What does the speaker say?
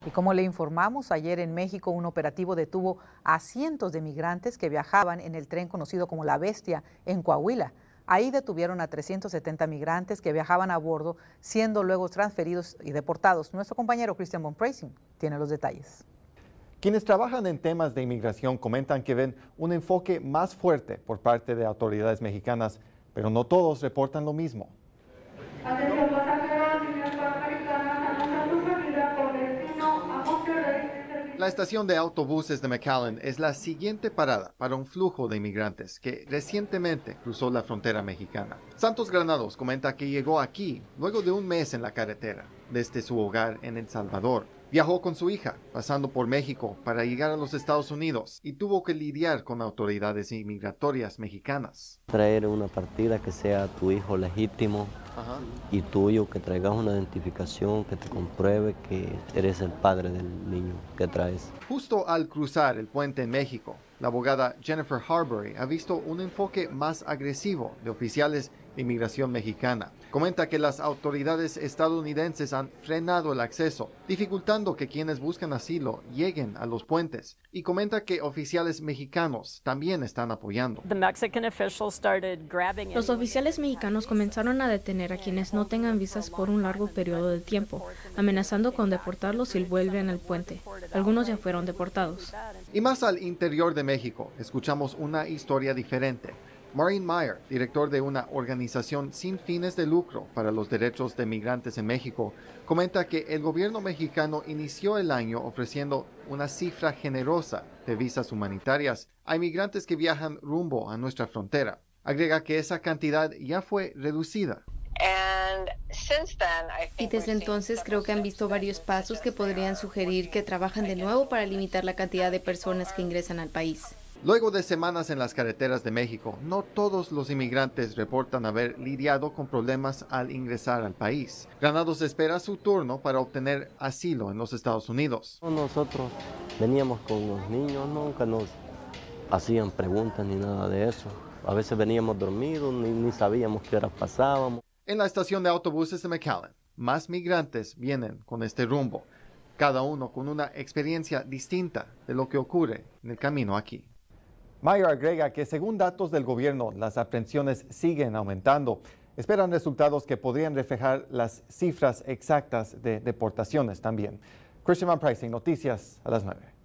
Y como le informamos, ayer en México un operativo detuvo a cientos de migrantes que viajaban en el tren conocido como La Bestia en Coahuila. Ahí detuvieron a 370 migrantes que viajaban a bordo, siendo luego transferidos y deportados. Nuestro compañero Christian Von Preysing tiene los detalles. Quienes trabajan en temas de inmigración comentan que ven un enfoque más fuerte por parte de autoridades mexicanas, pero no todos reportan lo mismo. La estación de autobuses de McAllen es la siguiente parada para un flujo de inmigrantes que recientemente cruzó la frontera mexicana. Santos Granados comenta que llegó aquí luego de un mes en la carretera, desde su hogar en El Salvador. Viajó con su hija, pasando por México para llegar a los Estados Unidos y tuvo que lidiar con autoridades inmigratorias mexicanas. Traer una partida que sea tu hijo legítimo y tuyo, que traigas una identificación que te compruebe que eres el padre del niño que traes. Justo al cruzar el puente en México, la abogada Jennifer Harbury ha visto un enfoque más agresivo de oficiales de inmigración mexicana. Comenta que las autoridades estadounidenses han frenado el acceso, dificultando que quienes buscan asilo lleguen a los puentes. Y comenta que oficiales mexicanos también están apoyando. Los oficiales mexicanos comenzaron a detener a quienes no tengan visas por un largo periodo de tiempo, amenazando con deportarlos si vuelven al puente. Algunos ya fueron deportados. Y más al interior de México, escuchamos una historia diferente. Maureen Meyer, director de una organización sin fines de lucro para los derechos de migrantes en México, comenta que el gobierno mexicano inició el año ofreciendo una cifra generosa de visas humanitarias a inmigrantes que viajan rumbo a nuestra frontera. Agrega que esa cantidad ya fue reducida. Y desde entonces creo que han visto varios pasos que podrían sugerir que trabajan de nuevo para limitar la cantidad de personas que ingresan al país. Luego de semanas en las carreteras de México, no todos los inmigrantes reportan haber lidiado con problemas al ingresar al país. Granados espera su turno para obtener asilo en los Estados Unidos. Nosotros veníamos con los niños, nunca nos hacían preguntas ni nada de eso. A veces veníamos dormidos, ni sabíamos qué horas pasábamos. En la estación de autobuses de McAllen, más migrantes vienen con este rumbo, cada uno con una experiencia distinta de lo que ocurre en el camino aquí. Meyer agrega que según datos del gobierno, las aprehensiones siguen aumentando. Esperan resultados que podrían reflejar las cifras exactas de deportaciones también. Christian Von Preysing, Noticias a las 9.